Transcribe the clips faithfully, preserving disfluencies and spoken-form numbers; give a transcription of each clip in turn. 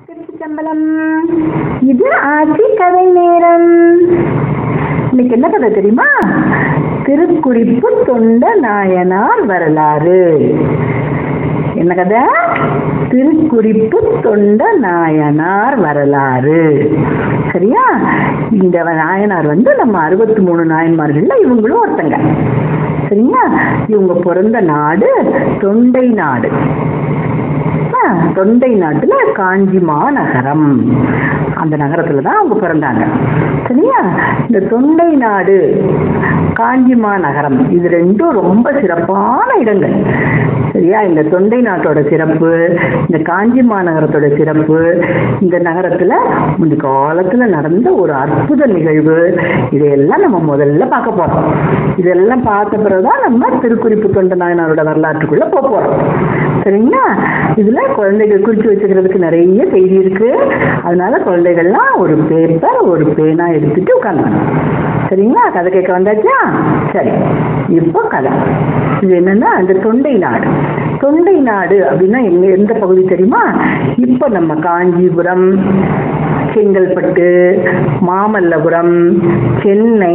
திருச்சிற்றம்பலம். இது ஆட்சி கதை நேரம். இன்னைக்கு என்ன கதை தெரியுமா? திருக்குறிப்பு தொண்ட நாயனார் வரலாறு. என்ன கதை? திருக்குறிப்பு தொண்ட நாயனார் வரலாறு. சரியா? இந்த நாயனார் வந்து நம்ம அறுபத்தி மூணு நாயன்மார்கள்ல இவங்களும் ஒருத்தங்க. சரிங்களா? இவங்க பிறந்த நாடு தொண்டை நாடு. தொண்டை நாட்டுல காஞ்சி மாநகரம், அந்த நகரத்துல தான் அவங்க பிறந்தாங்க. சரியா? இந்த தொண்டை நாடு காஞ்சி மாநகரம் இது ரெண்டும் ரொம்ப சிறப்பான இடங்கள். சரியா? இந்த தொண்டை நாட்டோட சிறப்பு, இந்த காஞ்சி மாநகரத்தோட சிறப்பு, இந்த நகரத்துல முந்தி காலத்துல நடந்த ஒரு அற்புத நிகழ்வு, இதையெல்லாம் நம்ம முதல்ல பார்க்க போறோம். இதெல்லாம் பார்த்த பிறகுதான் நம்ம திருக்குறிப்பு தொண்ட நாயனாரோட வரலாற்றுக்குள்ள போக போறோம். சரிங்களா? இதுல குழந்தைகள் குறிச்சு வச்சுக்கிறதுக்கு நிறைய செய்தி இருக்கு. அதனால குழந்தைகள்லாம் ஒரு பேப்பர் ஒரு பேனா எடுத்துட்டு உட்கார்ந்து. சரிங்களா? கதை கேட்க வந்தாச்சா? சரி, இப்போ கதை. இது என்னன்னா அந்த தொண்டை நாடு. தொண்டை நாடு அப்படின்னா எங்க எந்த பகுதி தெரியுமா? இப்ப நம்ம காஞ்சிபுரம், செங்கல்பட்டு, மாமல்லபுரம், சென்னை,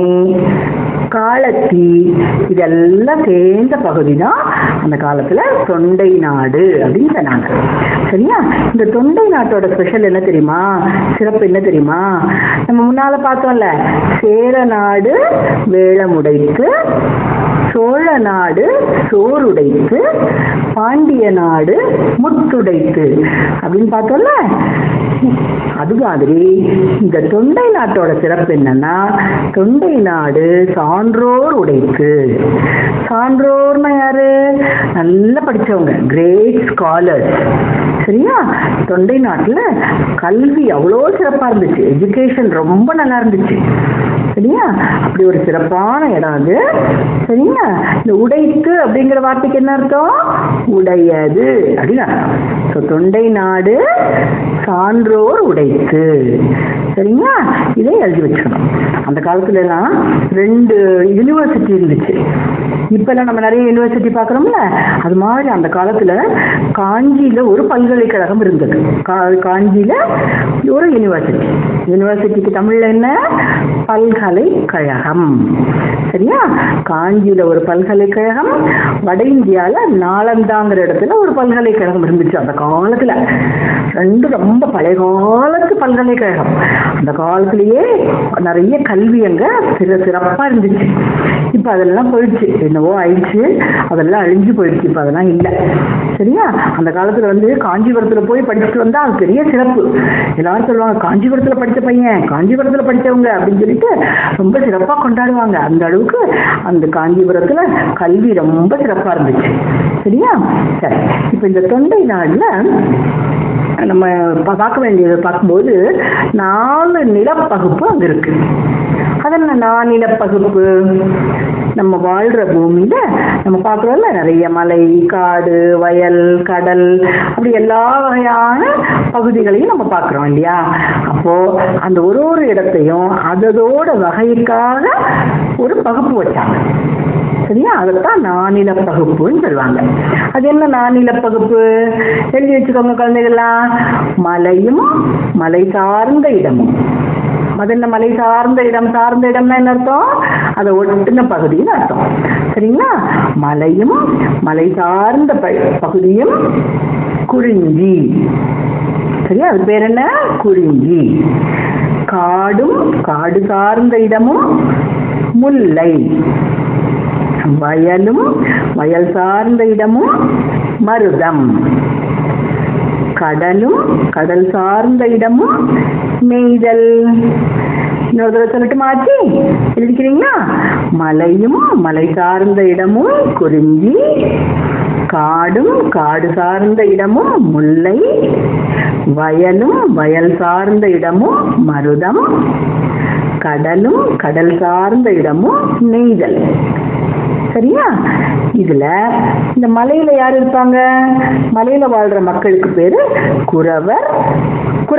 காலத்தி இதெல்லாம் சேர்ந்த பகுதி தான் அந்த காலத்துல தொண்டை நாடு அப்படின்னு சொன்னாங்க. சரியா? இந்த தொண்டை நாட்டோட ஸ்பெஷல் என்ன தெரியுமா? சிறப்பு என்ன தெரியுமா? நம்ம முன்னால பார்த்தோம்ல, சேர நாடு வேளமுடைத்து, சோழ நாடு சோறுடைத்து, பாண்டிய நாடு முத்துடைத்து அப்படின்னு பார்த்தோம்ல. அது மாதிரி இந்த தொண்டை நாட்டோட சிறப்பு என்னன்னா, தொண்டை நாடு சான்றோர் உடைத்து. சான்றோர்னா யாரு? நல்லா படிச்சவங்க, கிரேட் ஸ்காலர்ஸ். சரியா? தொண்டை நாட்டுல கல்வி அவ்வளோ சிறப்பா இருந்துச்சு, எஜுகேஷன் ரொம்ப நல்லா இருந்துச்சு. சரியா? அப்படி ஒரு சிறப்பான இடம் அது. சரிங்களா? இந்த உடைத்து அப்படிங்கிற வார்த்தைக்கு என்ன அர்த்தம்? உடையது அப்படின்னு அர்த்தம். தொண்டை நாடு சான்றோர் உடைத்து. சரிங்களா? இதை எழுதி வச்சுக்கணும். அந்த காலத்துல எல்லாம் ரெண்டு யூனிவர்சிட்டி இருந்துச்சு. இப்ப எல்லாம் நம்ம நிறைய யூனிவர்சிட்டி பாக்குறோம்ல, அது மாதிரி அந்த காலத்துல காஞ்சியில ஒரு பல்கலைக்கழகம் இருந்தது. காஞ்சியில ஒரு யூனிவர்சிட்டி. யூனிவர்சிட்டிக்கு தமிழ்ல என்ன? பல்கலைக்கழகம். சரியா? காஞ்சியில ஒரு பல்கலைக்கழகம், வட இந்தியால நாலந்தாங்கிற இடத்துல ஒரு பல்கலைக்கழகம் இருந்துச்சு அந்த காலத்துல. ரெண்டு ரொம்ப பழைய காலத்து பல்கலைக்கழகம். அந்த காலத்திலேயே நிறைய கல்வி அங்க சிற சிறப்பா இருந்துச்சு. இப்ப அதெல்லாம் போயிடுச்சு, என்னவோ ஆயிடுச்சு, அதெல்லாம் அழிஞ்சு போயிடுச்சு. இப்ப அதெல்லாம் இல்லை. சரியா? அந்த காலத்துல வந்து காஞ்சிபுரத்துல போய் படிச்சுட்டு வந்தா அது பெரிய சிறப்பு. எல்லாரும் சொல்லுவாங்க, காஞ்சிபுரத்துல படிச்ச பையன், காஞ்சிபுரத்துல படிச்சவங்க அப்படின்னு சொல்லிட்டு ரொம்ப சிறப்பா கொண்டாடுவாங்க. அந்த அளவுக்கு அந்த காஞ்சிபுரத்துல கல்வி ரொம்ப சிறப்பா இருந்துச்சு. சரியா? சரி, இப்ப இந்த தொண்டை நாடுல நம்ம பார்க்க வேண்டியதை பார்க்கும்போது நாலு நிலப்பகுப்பு அங்க இருக்கு. அதென்ன நாலு நிலப்பகுப்பு? நம்ம வாழ்ற பூமியில நம்ம பார்க்கறோம்ல, நிறைய மலை, காடு, வயல், கடல், அப்படி எல்லா வகையான பகுதிகளையும் நம்ம பார்க்கிறோம் இல்லையா? அப்போ அந்த ஒரு ஒரு இடத்தையும் அதோட வகைக்காக ஒரு பகுப்பு வச்சாங்க. சரியா? அதைத்தான் நானில பகுப்புன்னு சொல்லுவாங்க. அது என்ன நானில பகுப்பு? எழுதி வச்சுக்கோங்க குழந்தைகள்லாம். மலையும் மலை சார்ந்த இடமும். அது என்ன மலை சார்ந்த இடம்? சார்ந்த இடம்னா என்ன அர்த்தம்? அதை ஒட்டின பகுதின்னு அர்த்தம். சரிங்களா? மலையும் மலை சார்ந்த பகுதியும் குறிஞ்சி. சரியா? அது பேர் என்ன? குறிஞ்சி. காடும் காடு சார்ந்த இடமும் முல்லை. வயலும் வயல் சார்ந்த இடமும் மருதம். கடலும் கடல் சார்ந்த இடமும் நெய்தல். இன்னொரு தடவை சொல்லிட்டு மாற்றி எழுதிக்கிறீங்களா? மலையும் மலை சார்ந்த இடமும் குறிஞ்சி, காடும் காடு சார்ந்த இடமும் முல்லை, வயலும் வயல் சார்ந்த இடமும் மருதம், கடலும் கடல் சார்ந்த இடமும் நெய்தல். சரியா? இதுல இந்த மலையில யார் இருப்பாங்க? மலையில வாழ்ற மக்களுக்கு பேரு குறவர்,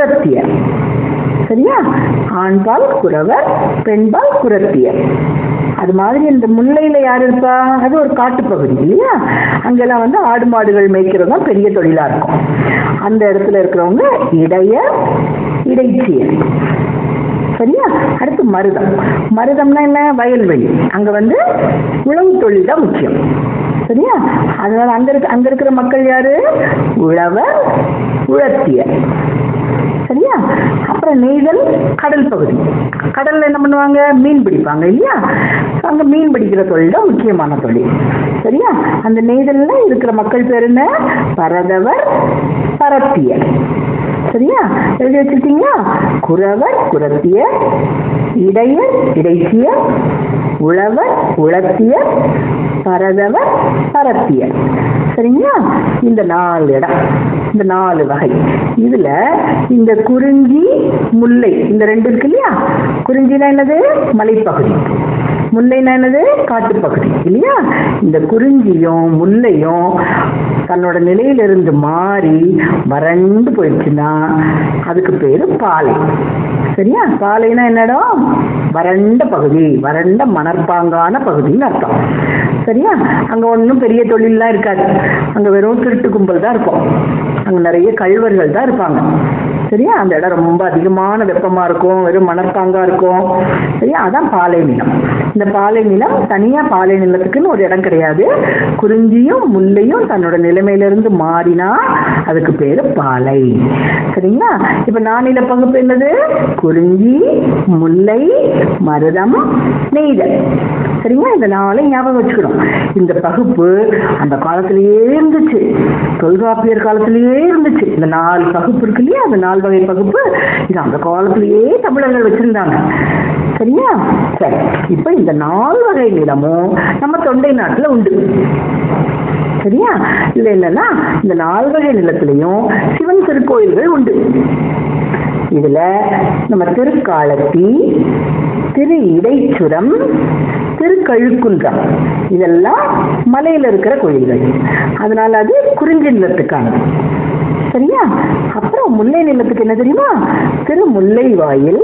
குறத்தியர். சரியா? ஆண்பால் குறவர், பெண்பால் குறத்தியர். அது மாதிரி இந்த முல்லையில யார் இருப்பா? அது ஒரு காட்டு பகுதி இல்லையா? அங்கெல்லாம் வந்து ஆடு மாடுகள் மேய்க்கிறது தான் பெரிய தொழிலா இருக்கும். அந்த இடத்துல இருக்கிறவங்க இடைய இடைச்சியர். சரியா? அடுத்து மருதம். மருதம்னா என்ன? வயல்வெளி. அங்க வந்து உழவு தொழில் தான் முக்கியம். சரியா? அதனால அங்க இருக்க அங்க இருக்கிற மக்கள் யாரு? உழவர், உழத்தியர். சரியா? அப்புறம் நெய்தல் கடல் பகுதி. கடல்ல என்ன பண்ணுவாங்க? மீன் பிடிப்பாங்க இல்லையா? அங்க மீன் பிடிக்கிற தொழில் தான் முக்கியமான தொழில். சரியா? அந்த நெய்தல்ல இருக்கிற மக்கள் பேர் என்ன? பரதவர், பரத்தியர். சரியா? எழுதி வச்சிருக்கீங்களா? குறவர், குறத்தியர், இடையர், இடைச்சியர், உழவர், உழத்தியர், பரதவர், பரத்தியர். சரிங்களா? இந்த நாலு இடம், இந்த நாலு வகை. இதுல இந்த குறிஞ்சி, முல்லை இந்த ரெண்டு இருக்கு இல்லையா? குறிஞ்சினா என்னது? மலைப்பகுதி. முல்லைனா என்னது? காட்டுப்பகுதி இல்லையா? இந்த குறிஞ்சியும் முல்லையும் தன்னோட நிலையிலிருந்து மாறி வறண்டு போயிடுச்சுன்னா அதுக்கு பேரு பாலை. சரியா? பாலைனா என்னடம்? வறண்ட பகுதி, வறண்ட மணற்பாங்கான பகுதின்னு அர்த்தம். சரியா? அங்க ஒன்றும் பெரிய தொழில்லாம் இருக்காது. அங்க வெறும் திருட்டு கும்பல் தான் இருக்கும். அங்க நிறைய கள்வர்கள் தான் இருப்பாங்க. சரியா? அந்த இடம் ரொம்ப அதிகமான வெப்பமா இருக்கும், வெறும் மணற்பாங்கா இருக்கும். சரியா? அதான் பாலை நிலம். இந்த பாலை நிலம் தனியா பாலை நிலத்துக்குன்னு ஒரு இடம் கிடையாது. குறிஞ்சியும் முல்லையும் தன்னோட நிலைமையிலிருந்து மாறினா அதுக்கு பேரு பாலை. சரிங்களா? இப்ப நானில பகுப்பு என்னது? குறிஞ்சி, முல்லை, மருதம், நெய்தல். சரிங்களா? இந்த நாளையும் ஞாபகம் வச்சுக்கணும். இந்த பகுப்பு அந்த காலத்திலேயே இருந்துச்சு, தொல்காப்பியர் காலத்திலேயே இருந்துச்சு. இந்த நாலு பகுப்பு இருக்கு இல்லையா? அந்த நாலு வகை பகுப்பு இது அந்த காலத்திலேயே தமிழர்கள் வச்சிருந்தாங்க. சரியா? சரி, இப்ப இந்த நாலு வகை நிலமும் நம்ம தொண்டை நாட்டுல உண்டு. சரியா? இதுல என்னன்னா இந்த நாலு வகை நிலத்திலையும் சிவன் திருக்கோயில்கள் உண்டு. இதுல நம்ம திருக்காலத்தி, திரு இடைச்சுரம், திருக்கழுக்குன்றம் இதெல்லாம் மலையில இருக்கிற கோயில்கள். அதனால அது குறிஞ்சி நிலத்துக்கானது. சரியா? அப்புறம் முல்லை நிலத்துக்கு என்ன தெரியுமா? திரு முல்லை வாயில்,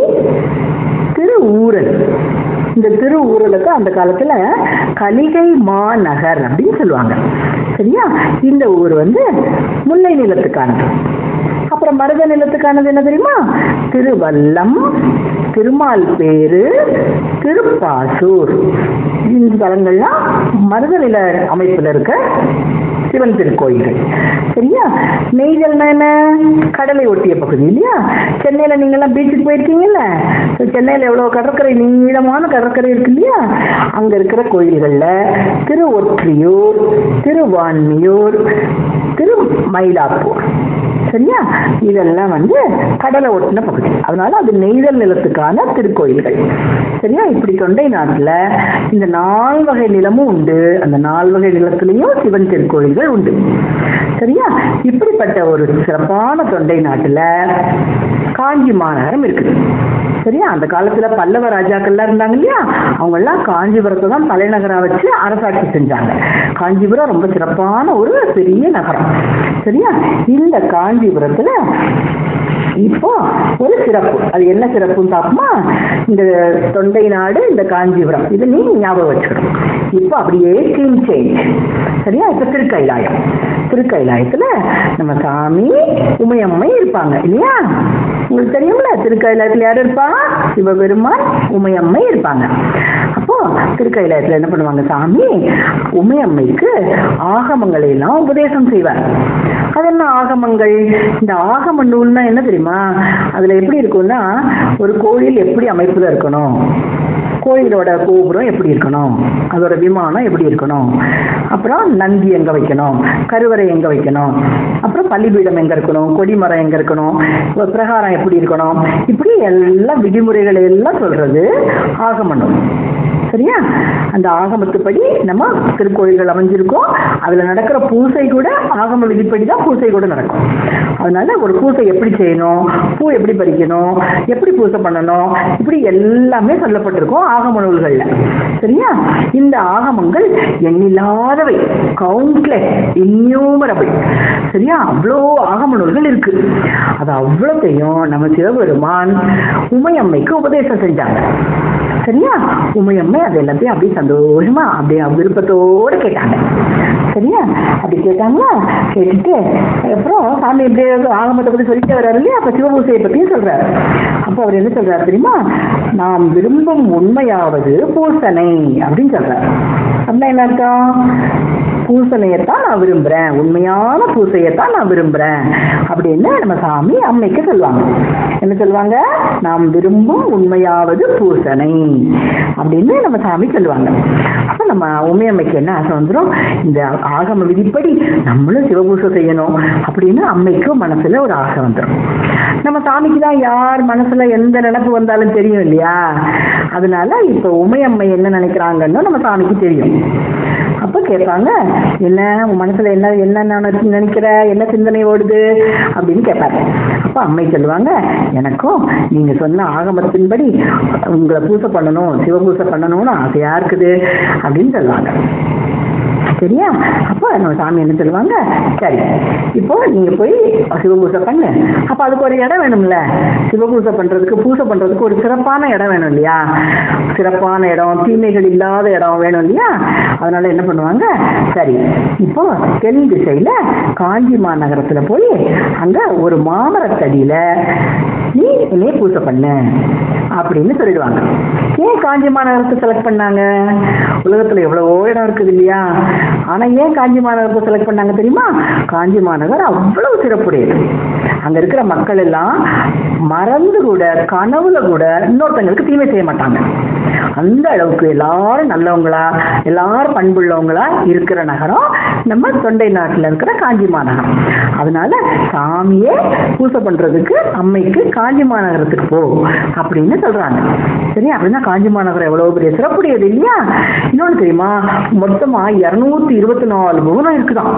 திரு ஊரல். இந்த திரு ஊரலுக்கு அந்த காலத்துல கலிகை மாநகர் அப்படின்னு சொல்லுவாங்க. சரியா? இந்த ஊர் வந்து முல்லை நிலத்துக்கானது. அப்புறம் மருத நிலத்துக்கானது என்ன தெரியுமா? திருவல்லம், திருமால் பேரு, திருப்பாசூர். இந்த தலங்கள்லாம் மருத நில அமைப்புல இருக்க சிவன் திருக்கோயில்கள். சரியா? நெய்தல்னா என்ன? கடலை ஒட்டிய பகுதி இல்லையா? சென்னையில நீங்க எல்லாம் பீச்சுக்கு போயிருக்கீங்கல்ல? சென்னையில எவ்வளவு கடற்கரை, நீளமான கடற்கரை இருக்கு இல்லையா? அங்க இருக்கிற கோயில்கள்ல திரு ஒற்றியூர், திருவான்மியூர், திரு மயிலாப்பூர். சரியா? இதெல்லாம் வந்து கடலை ஒட்டின பகுதி. அதனால அது நெய்தல் நிலத்துக்கான திருக்கோயில்கள். சரியா? இப்படி தொண்டை நாட்டுல இந்த நால் வகை நிலமும் உண்டு. அந்த நால் வகை நிலத்திலையும் சிவன் திருக்கோயில்கள் உண்டு. சரியா? இப்படிப்பட்ட ஒரு சிறப்பான தொண்டை நாட்டுல காஞ்சி மாநகரம் இருக்குது. சரியா? அந்த காலத்துல பல்லவ ராஜாக்கள்லாம் இருந்தாங்க இல்லையா? அவங்க எல்லாம் காஞ்சிபுரத்தை தான் தலைநகரா வச்சு அரசாட்சி செஞ்சாங்க. காஞ்சிபுரம் ரொம்ப சிறப்பான ஒரு பெரிய நகரம். சரியா? இந்த காஞ்சிபுரத்துல இப்போ ஒரு சிறப்பு. அது என்ன சிறப்புன்னு பார்ப்போமா? இந்த தொண்டை நாடு, இந்த காஞ்சிபுரம், இது நீ ஞாபகம் வச்சுக்கணும். இப்போ அப்படியே சீன் சேஞ்ச். சரியா? இப்ப திருக்கைலாயம். திருக்கைலாயத்துல நம்ம சாமி உமையம்மை இருப்பாங்க இல்லையா? உங்களுக்கு தெரியும்ல, திருக்கைலாயத்துல யாரு இருப்பா? சிவபெருமான், உமையம்மை இருப்பாங்க. அப்போ திருக்கைலாயத்துல என்ன பண்ணுவாங்க? சாமி உமையம்மைக்கு ஆகமங்களை எல்லாம் உபதேசம் செய்வார். அது என்ன ஆகமங்கள்? இந்த ஆகம நூல்னா என்ன தெரியுமா? அதுல எப்படி இருக்கும்னா, ஒரு கோயில் எப்படி அமைப்புல இருக்கணும், கோயிலோட கோபுரம் எப்படி இருக்கணும், அதோட விமானம் எப்படி இருக்கணும், அப்புறம் நந்தி எங்க வைக்கணும், கருவறை எங்க வைக்கணும், அப்புறம் பள்ளிபீடம் எங்க இருக்கணும், கொடிமரம் எங்க இருக்கணும், பிரகாரம் எப்படி இருக்கணும், இப்படி எல்லா விதிமுறைகளை எல்லாம் சொல்றது ஆகம நூல். சரியா? அந்த ஆகமத்துப்படி நம்ம திருக்கோயில்கள் அமைஞ்சிருக்கோம். அதுல நடக்கிற பூசை கூட ஆகம விதிப்படி தான் பூசை கூட நடக்கும். அதனால ஒரு பூசை எப்படி செய்யணும், பூ எப்படி பறிக்கணும், எப்படி பூசை பண்ணணும், இப்படி எல்லாமே சொல்லப்பட்டிருக்கும் ஆகம நூல்கள்ல. சரியா? இந்த ஆகமங்கள் எண்ணில்லாதவை, கவுண்ட்லெஸ், இன்யூமரபிள். சரியா? அவ்வளோ ஆகம நூல்கள் இருக்கு. அது அவ்வளோத்தையும் நம்ம சிவபெருமான் உமையம்மைக்கு உபதேசம் செஞ்சாங்க. சரியா? உமையம்மை அது எல்லாத்தையும் அப்படியே சந்தோஷமா அப்படியே விருப்பத்தோடு கேட்டாங்க. சரியா? அப்படி கேட்டாங்களா? கேட்டுட்டு அப்புறம் சாமி இப்படியே ஆகமத்தை பத்தி சொல்லிட்டு வர்றாரு இல்லையா? அப்ப சிவபூசையை பத்தியும் சொல்றாரு. அப்போ அவர் என்ன சொல்றாரு தெரியுமா? நாம் விரும்பும் உண்மையாவது பூசனை அப்படின்னு சொல்றாரு. அப்படின்னா என்ன அர்த்தம்? பூசணையத்தான் நான் விரும்புறேன், உண்மையான பூசையத்தான் நான் விரும்புறேன் அப்படின்னு நம்ம சாமி அம்மைக்கு சொல்லுவாங்க. என்ன சொல்லுவாங்க? நாம் விரும்பும் உண்மையாவது பூசனை அப்படின்னு நம்ம சாமி சொல்லுவாங்க. அப்ப நம்ம உமையம்மைக்கு என்ன ஆசை வந்துடும்? இந்த ஆகம விதிப்படி நம்மளும் சிவபூசை செய்யணும் அப்படின்னு அம்மைக்கும் மனசுல ஒரு ஆசை வந்துடும். நம்ம சாமிக்கு தான் யார் மனசுல எந்த நினைப்பு வந்தாலும் தெரியும் இல்லையா? அதனால இப்ப உமையம்மை என்ன நினைக்கிறாங்கன்னு நம்ம சாமிக்கு தெரியும். அப்ப கேட்பாங்க, என்ன உன் மனசுல என்ன என்ன நினைக்கிற, என்ன சிந்தனை ஓடுது அப்படின்னு கேட்பாங்க. அப்ப அம்மை சொல்லுவாங்க, எனக்கும் நீங்க சொன்ன ஆகமத்தின்படி உங்களை பூசை பண்ணணும், சிவபூசை பண்ணணும்னு ஆசையா இருக்குது அப்படின்னு சொல்லுவாங்க. சரியா? அப்போ நம்ம சாமி என்ன சொல்லுவாங்க, சரி இப்போ நீங்க போய் சிவபூசை பண்ணு. அப்ப அதுக்கு ஒரு இடம் வேணும்ல, சிவபூசை பண்றதுக்கு பூசை பண்றதுக்கு ஒரு சிறப்பான இடம் வேணும் இல்லையா? சிறப்பான இடம், தீமைகள் இல்லாத இடம் வேணும் இல்லையா? அதனால என்ன பண்ணுவாங்க, சரி இப்போ தென் திசையில காஞ்சி மாநகரத்துல போய் அங்க ஒரு மாமரத்தடியில நீ என்னைய பூசை பண்ணு அப்படின்னு சொல்லிடுவாங்க. ஏன் காஞ்சி மாநகரத்தை செலக்ட் பண்ணாங்க? உலகத்துல எவ்வளவோ இடம் இருக்குது இல்லையா? ஆனா ஏன் காஞ்சி மாநகரத்தை செலக்ட் பண்ணாங்க தெரியுமா? காஞ்சி மாநகர் அவ்வளவு சிறப்புடையது. அங்க இருக்கிற மக்கள் எல்லாம் மறந்து கூட கனவுல கூட இன்னொருத்தங்களுக்கு தீமை செய்ய மாட்டாங்க. அந்த அளவுக்கு எல்லாரும் நல்லவங்களா, எல்லாரும் பண்புள்ளவங்களா இருக்கிற நகரம் நம்ம தொண்டை நாட்டுல இருக்கிற காஞ்சி மாநகரம். அதனால சாமியே பூசை பண்றதுக்கு அம்மைக்கு காஞ்சி மாநகரத்துக்கு போ அப்படின்னு சொல்றாங்க. சரி, அப்படின்னா காஞ்சி மாநகரம் எவ்வளவு பெரிய சிறப்புடையது இல்லையா? இன்னொன்னு தெரியுமா? மொத்தமா இருநூத்தி இருபத்தி நாலு புவனம் இருக்குதான்.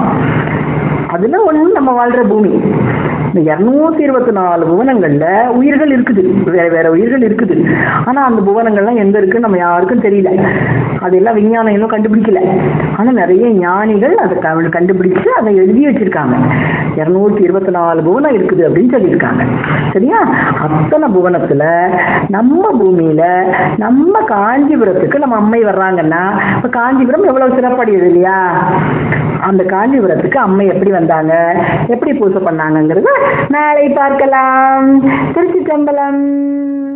அதுல ஒண்ணு நம்ம வாழ்ற பூமி. இந்த இருநூத்தி இருபத்தி நாலு புவனங்கள்ல உயிர்கள் இருக்குது, வேற வேற உயிர்கள் இருக்குது. ஆனா அந்த புவனங்கள்லாம் எங்க இருக்குன்னு நம்ம யாருக்கும் தெரியல. அதெல்லாம் விஞ்ஞானம் இன்னும் கண்டுபிடிக்கல. ஆனா நிறைய ஞானிகள் அதை கண்டுபிடிச்சு அதை எழுதி வச்சிருக்காங்க. இருநூத்தி இருபத்தி நாலு புவனம் இருக்குது அப்படின்னு சொல்லியிருக்காங்க. சரியா? அத்தனை புவனத்துல நம்ம பூமியில நம்ம காஞ்சிபுரத்துக்கு நம்ம அம்மை வர்றாங்கன்னா இப்ப காஞ்சிபுரம் எவ்வளவு சிறப்படையுது இல்லையா? அந்த காஞ்சிபுரத்துக்கு அம்மை எப்படி வந்தாங்க, எப்படி பூசை பண்ணாங்கிறத நாளை பார்க்கலாம். திருச்சி சம்பளம்.